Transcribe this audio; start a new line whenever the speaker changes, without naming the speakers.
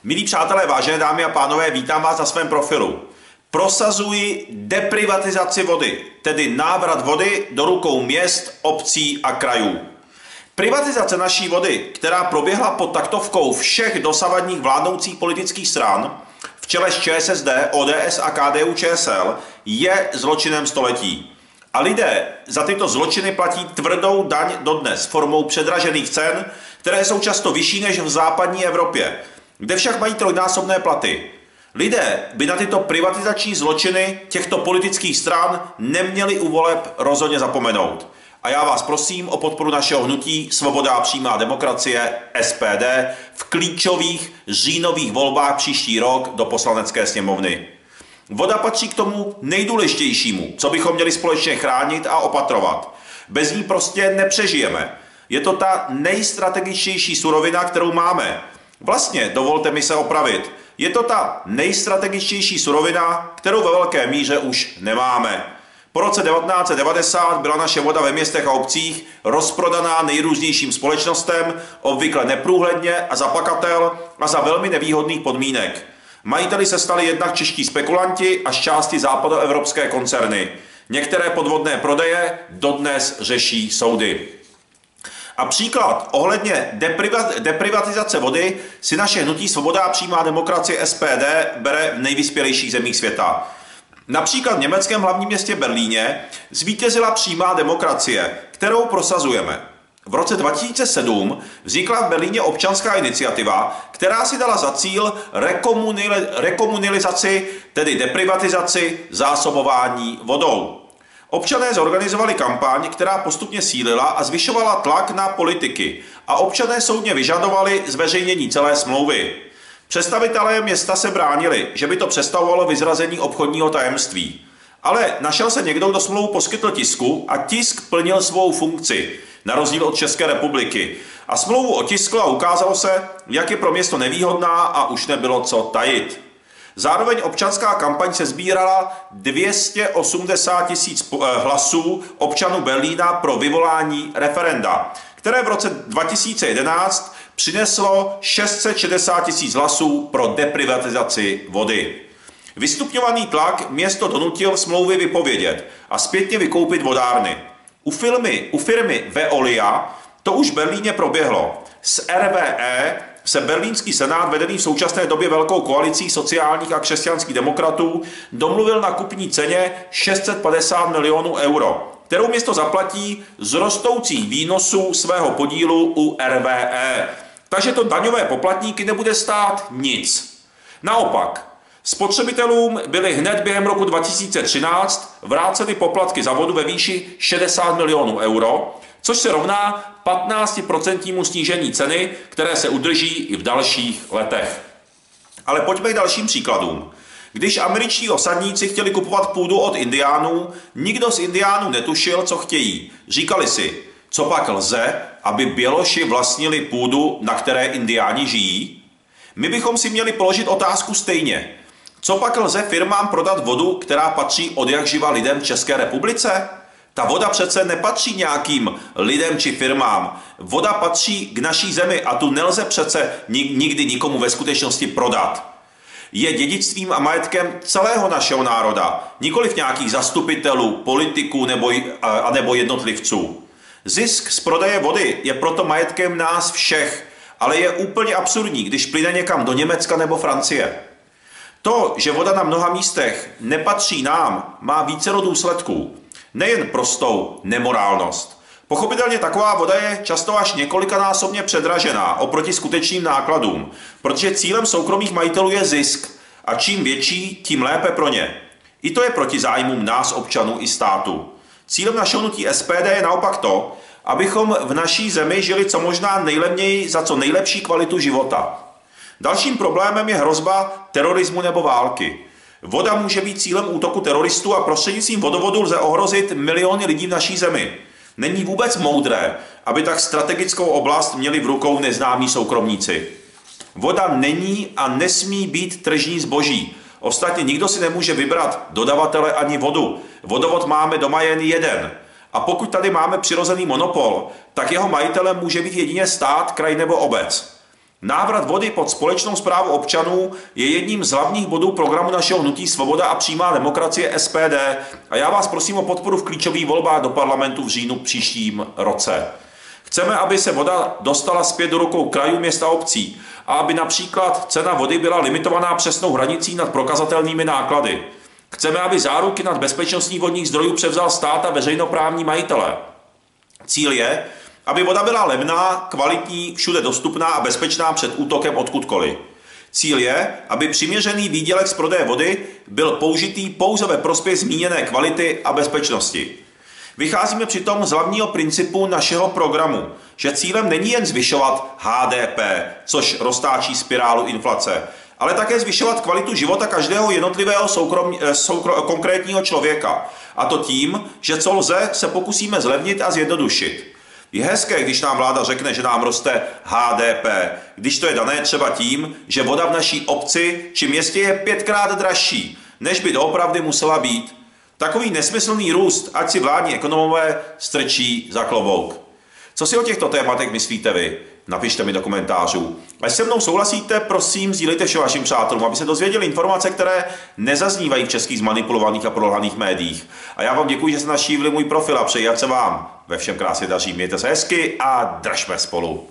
Milí přátelé, vážené dámy a pánové, vítám vás na svém profilu. Prosazuji deprivatizaci vody, tedy návrat vody do rukou měst, obcí a krajů. Privatizace naší vody, která proběhla pod taktovkou všech dosavadních vládnoucích politických stran, v čele s ČSSD, ODS a KDU-ČSL, je zločinem století. A lidé za tyto zločiny platí tvrdou daň dodnes formou předražených cen, které jsou často vyšší než v západní Evropě, kde však mají trojnásobné platy. Lidé by na tyto privatizační zločiny těchto politických stran neměli u voleb rozhodně zapomenout. A já vás prosím o podporu našeho hnutí Svoboda a přímá demokracie SPD v klíčových říjnových volbách příští rok do Poslanecké sněmovny. Voda patří k tomu nejdůležitějšímu, co bychom měli společně chránit a opatrovat. Bez ní prostě nepřežijeme. Je to ta nejstrategičtější surovina, kterou máme. Vlastně, dovolte mi se opravit, je to ta nejstrategičtější surovina, kterou ve velké míře už nemáme. Po roce 1990 byla naše voda ve městech a obcích rozprodaná nejrůznějším společnostem, obvykle neprůhledně a za pakatel a za velmi nevýhodných podmínek. Majiteli se stali jednak čeští spekulanti a z části západoevropské koncerny. Některé podvodné prodeje dodnes řeší soudy. A příklad ohledně deprivatizace vody si naše hnutí Svoboda a přímá demokracie SPD bere v nejvyspělejších zemích světa. Například v německém hlavním městě Berlíně zvítězila přímá demokracie, kterou prosazujeme. V roce 2007 vznikla v Berlíně občanská iniciativa, která si dala za cíl rekomunalizaci, tedy deprivatizaci zásobování vodou. Občané zorganizovali kampaň, která postupně sílila a zvyšovala tlak na politiky a občané soudně vyžadovali zveřejnění celé smlouvy. Představitelé města se bránili, že by to představovalo vyzrazení obchodního tajemství. Ale našel se někdo, kdo smlouvu poskytl tisku a tisk plnil svou funkci, na rozdíl od České republiky. A smlouvu otiskl a ukázalo se, jak je pro město nevýhodná a už nebylo co tajit. Zároveň občanská kampaň se sbírala 280 000 hlasů občanů Berlína pro vyvolání referenda, které v roce 2011 přineslo 660 000 hlasů pro deprivatizaci vody. Vystupňovaný tlak město donutil smlouvy vypovědět a zpětně vykoupit vodárny. U firmy Veolia to už v Berlíně proběhlo. S RWE se berlínský senát, vedený v současné době velkou koalicí sociálních a křesťanských demokratů, domluvil na kupní ceně 650 milionů euro, kterou město zaplatí z rostoucích výnosů svého podílu u RWE. Takže to daňové poplatníky nebude stát nic. Naopak, spotřebitelům byly hned během roku 2013 vráceny poplatky za vodu ve výši 60 milionů euro, což se rovná 15% snížení ceny, které se udrží i v dalších letech. Ale pojďme k dalším příkladům. Když američtí osadníci chtěli kupovat půdu od indiánů, nikdo z indiánů netušil, co chtějí. Říkali si, co pak lze, aby Běloši vlastnili půdu, na které indiáni žijí? My bychom si měli položit otázku stejně. Co pak lze firmám prodat vodu, která patří odjakživa lidem v České republice? Ta voda přece nepatří nějakým lidem či firmám. Voda patří k naší zemi a tu nelze přece nikdy nikomu ve skutečnosti prodat. Je dědictvím a majetkem celého našeho národa, nikoliv nějakých zastupitelů, politiků nebo jednotlivců. Zisk z prodeje vody je proto majetkem nás všech, ale je úplně absurdní, když plyne někam do Německa nebo Francie. To, že voda na mnoha místech nepatří nám, má vícero důsledků. Nejen prostou nemorálnost. Pochopitelně taková voda je často až několikanásobně předražená oproti skutečným nákladům, protože cílem soukromých majitelů je zisk a čím větší, tím lépe pro ně. I to je proti zájmům nás, občanů i státu. Cílem našeho hnutí SPD je naopak to, abychom v naší zemi žili co možná nejlevněji za co nejlepší kvalitu života. Dalším problémem je hrozba terorismu nebo války. Voda může být cílem útoku teroristů a prostřednictvím vodovodu lze ohrozit miliony lidí v naší zemi. Není vůbec moudré, aby tak strategickou oblast měli v rukou neznámí soukromníci. Voda není a nesmí být tržní zboží. Ostatně nikdo si nemůže vybrat dodavatele ani vodu. Vodovod máme doma jen jeden. A pokud tady máme přirozený monopol, tak jeho majitelem může být jedině stát, kraj nebo obec. Návrat vody pod společnou správu občanů je jedním z hlavních bodů programu našeho hnutí Svoboda a přímá demokracie SPD a já vás prosím o podporu v klíčových volbách do parlamentu v říjnu příštím roce. Chceme, aby se voda dostala zpět do rukou krajů, měst a obcí a aby například cena vody byla limitovaná přesnou hranicí nad prokazatelnými náklady. Chceme, aby záruky nad bezpečností vodních zdrojů převzal stát a veřejnoprávní majitele. Cíl je, aby voda byla levná, kvalitní, všude dostupná a bezpečná před útokem odkudkoliv. Cíl je, aby přiměřený výdělek z prodeje vody byl použitý pouze ve prospěch zmíněné kvality a bezpečnosti. Vycházíme přitom z hlavního principu našeho programu, že cílem není jen zvyšovat HDP, což roztáčí spirálu inflace, ale také zvyšovat kvalitu života každého jednotlivého konkrétního člověka. A to tím, že co lze, se pokusíme zlevnit a zjednodušit. Je hezké, když nám vláda řekne, že nám roste HDP, když to je dané třeba tím, že voda v naší obci či městě je 5krát dražší, než by doopravdy musela být. Takový nesmyslný růst, ať si vládní ekonomové strčí za klobouk. Co si o těchto tématech myslíte vy? Napište mi do komentářů. Až se mnou souhlasíte, prosím, sdílejte vše vašim přátelům, aby se dozvěděli informace, které nezaznívají v českých zmanipulovaných a prolhaných médiích. A já vám děkuji, že jste navštívili můj profil a přeji, ať se vám ve všem krásně daří. Mějte se hezky a držme spolu.